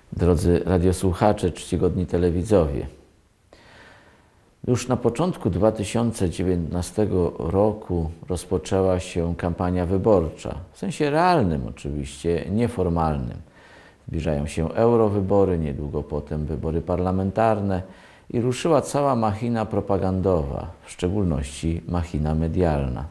Drodzy radiosłuchacze, czcigodni telewidzowie. Już na początku 2019 roku rozpoczęła się kampania wyborcza, w sensie realnym oczywiście, nieformalnym. Zbliżają się eurowybory, niedługo potem wybory parlamentarne i ruszyła cała machina propagandowa, w szczególności machina medialna.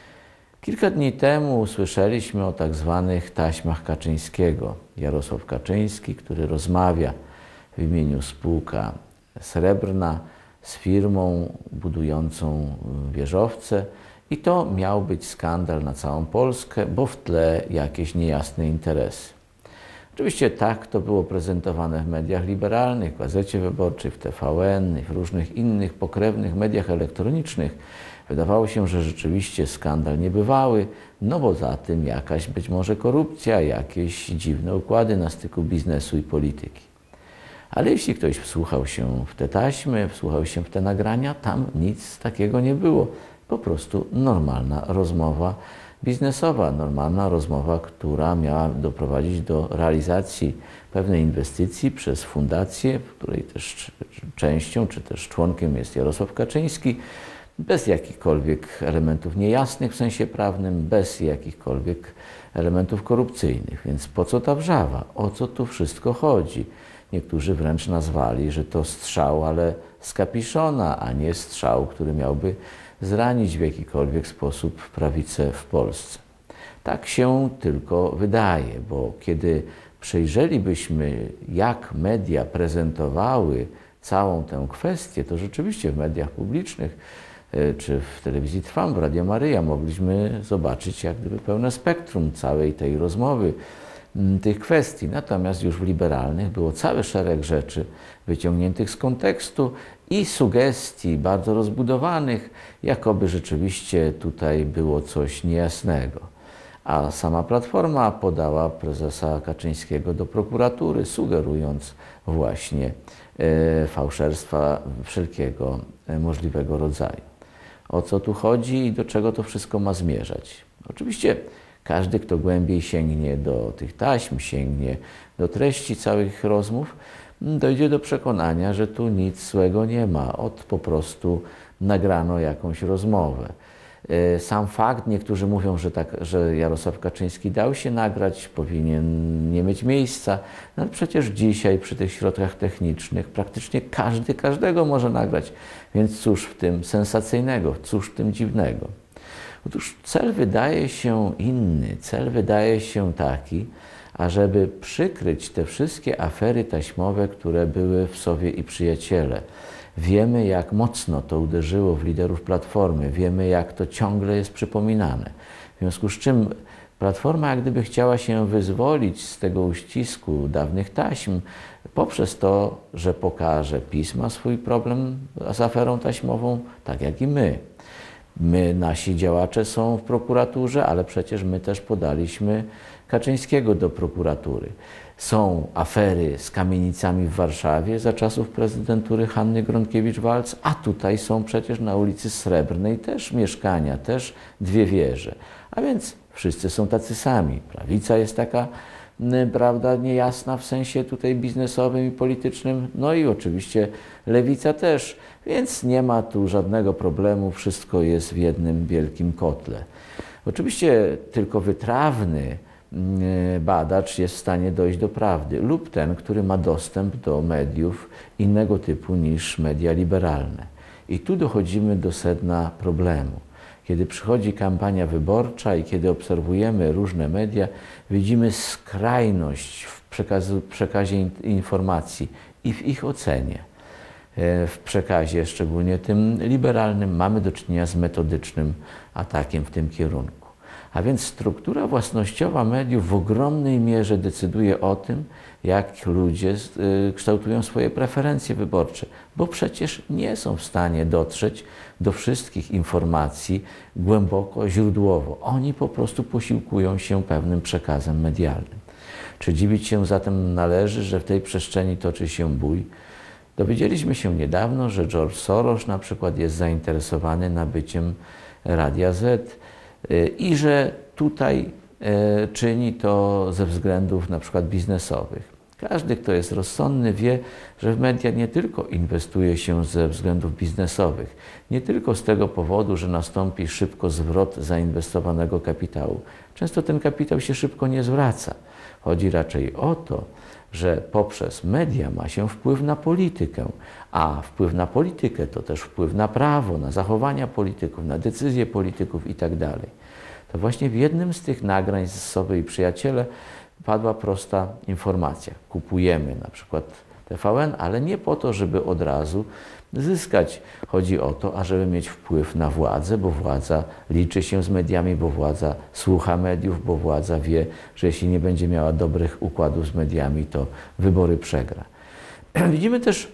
Kilka dni temu usłyszeliśmy o tak zwanych taśmach Kaczyńskiego. Jarosław Kaczyński, który rozmawia w imieniu spółka Srebrna z firmą budującą wieżowce i to miał być skandal na całą Polskę, bo w tle jakieś niejasne interesy. Oczywiście tak to było prezentowane w mediach liberalnych, w Gazecie Wyborczej, w TVN i w różnych innych pokrewnych mediach elektronicznych. Wydawało się, że rzeczywiście skandal niebywały, no bo za tym jakaś być może korupcja, jakieś dziwne układy na styku biznesu i polityki. Ale jeśli ktoś wsłuchał się w te taśmy, wsłuchał się w te nagrania, tam nic takiego nie było. Po prostu normalna rozmowa biznesowa, normalna rozmowa, która miała doprowadzić do realizacji pewnej inwestycji przez fundację, w której też częścią czy też członkiem jest Jarosław Kaczyński, bez jakichkolwiek elementów niejasnych w sensie prawnym, bez jakichkolwiek elementów korupcyjnych. Więc po co ta wrzawa? O co tu wszystko chodzi? Niektórzy wręcz nazwali, że to strzał, ale z kapiszona, a nie strzał, który miałby zranić w jakikolwiek sposób prawicę w Polsce. Tak się tylko wydaje, bo kiedy przejrzelibyśmy, jak media prezentowały całą tę kwestię, to rzeczywiście w mediach publicznych czy w telewizji Trwam, w Radio Maryja mogliśmy zobaczyć jak gdyby pełne spektrum całej tej rozmowy, tych kwestii. Natomiast już w liberalnych było cały szereg rzeczy wyciągniętych z kontekstu i sugestii bardzo rozbudowanych, jakoby rzeczywiście tutaj było coś niejasnego. A sama Platforma podała prezesa Kaczyńskiego do prokuratury, sugerując właśnie fałszerstwa wszelkiego możliwego rodzaju. O co tu chodzi i do czego to wszystko ma zmierzać? Oczywiście każdy, kto głębiej sięgnie do tych taśm, sięgnie do treści całych rozmów, dojdzie do przekonania, że tu nic złego nie ma. Po prostu nagrano jakąś rozmowę. Sam fakt, niektórzy mówią, że Jarosław Kaczyński dał się nagrać, powinien nie mieć miejsca, no ale przecież dzisiaj przy tych środkach technicznych praktycznie każdy każdego może nagrać. Więc cóż w tym sensacyjnego, cóż w tym dziwnego? Otóż cel wydaje się inny, cel wydaje się taki, ażeby przykryć te wszystkie afery taśmowe, które były w Sowie i Przyjaciele. Wiemy, jak mocno to uderzyło w liderów Platformy, wiemy, jak to ciągle jest przypominane. W związku z czym Platforma jak gdyby chciała się wyzwolić z tego uścisku dawnych taśm poprzez to, że pokaże PiS ma swój problem z aferą taśmową, tak jak i my. Nasi działacze są w prokuraturze, ale przecież my też podaliśmy Kaczyńskiego do prokuratury. Są afery z kamienicami w Warszawie za czasów prezydentury Hanny Gronkiewicz-Waltz, a tutaj są przecież na ulicy Srebrnej też mieszkania, też dwie wieże. A więc wszyscy są tacy sami. Prawica jest taka, prawda, niejasna w sensie tutaj biznesowym i politycznym, no i oczywiście lewica też, więc nie ma tu żadnego problemu, wszystko jest w jednym wielkim kotle. Oczywiście tylko wytrawny badacz jest w stanie dojść do prawdy lub ten, który ma dostęp do mediów innego typu niż media liberalne. I tu dochodzimy do sedna problemu. Kiedy przychodzi kampania wyborcza i kiedy obserwujemy różne media, widzimy skrajność w przekazie informacji i w ich ocenie. W przekazie, szczególnie tym liberalnym, mamy do czynienia z metodycznym atakiem w tym kierunku. A więc struktura własnościowa mediów w ogromnej mierze decyduje o tym, jak ludzie kształtują swoje preferencje wyborcze, bo przecież nie są w stanie dotrzeć do wszystkich informacji głęboko, źródłowo. Oni po prostu posiłkują się pewnym przekazem medialnym. Czy dziwić się zatem należy, że w tej przestrzeni toczy się bój? Dowiedzieliśmy się niedawno, że George Soros na przykład jest zainteresowany nabyciem Radia Z i że tutaj czyni to ze względów na przykład biznesowych. Każdy, kto jest rozsądny, wie, że w media nie tylko inwestuje się ze względów biznesowych, nie tylko z tego powodu, że nastąpi szybko zwrot zainwestowanego kapitału. Często ten kapitał się szybko nie zwraca. Chodzi raczej o to, że poprzez media ma się wpływ na politykę, a wpływ na politykę to też wpływ na prawo, na zachowania polityków, na decyzje polityków itd. To właśnie w jednym z tych nagrań z Sowy i Przyjaciele padła prosta informacja. Kupujemy na przykład TVN, ale nie po to, żeby od razu zyskać. Chodzi o to, ażeby mieć wpływ na władzę, bo władza liczy się z mediami, bo władza słucha mediów, bo władza wie, że jeśli nie będzie miała dobrych układów z mediami, to wybory przegra. Widzimy też,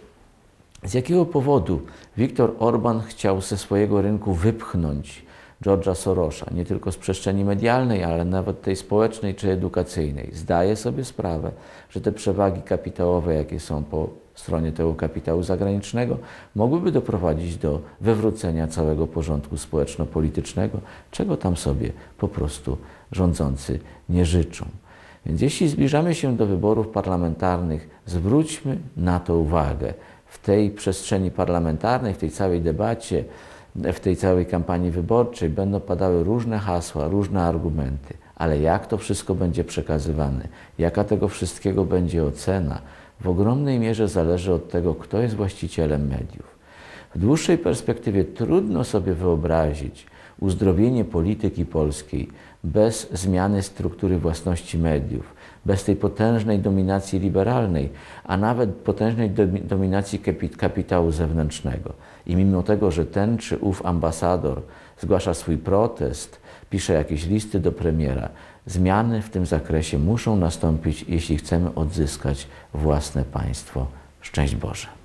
z jakiego powodu Viktor Orban chciał ze swojego rynku wypchnąć George'a Sorosa, nie tylko z przestrzeni medialnej, ale nawet tej społecznej czy edukacyjnej. Zdaje sobie sprawę, że te przewagi kapitałowe, jakie są po stronie tego kapitału zagranicznego, mogłyby doprowadzić do wywrócenia całego porządku społeczno-politycznego, czego tam sobie po prostu rządzący nie życzą. Więc jeśli zbliżamy się do wyborów parlamentarnych, zwróćmy na to uwagę. W tej przestrzeni parlamentarnej, w tej całej debacie, w tej całej kampanii wyborczej będą padały różne hasła, różne argumenty, ale jak to wszystko będzie przekazywane, jaka tego wszystkiego będzie ocena, w ogromnej mierze zależy od tego, kto jest właścicielem mediów. W dłuższej perspektywie trudno sobie wyobrazić uzdrowienie polityki polskiej bez zmiany struktury własności mediów, bez tej potężnej dominacji liberalnej, a nawet potężnej dominacji kapitału zewnętrznego. I mimo tego, że ten czy ów ambasador zgłasza swój protest, pisze jakieś listy do premiera, zmiany w tym zakresie muszą nastąpić, jeśli chcemy odzyskać własne państwo. Szczęść Boże.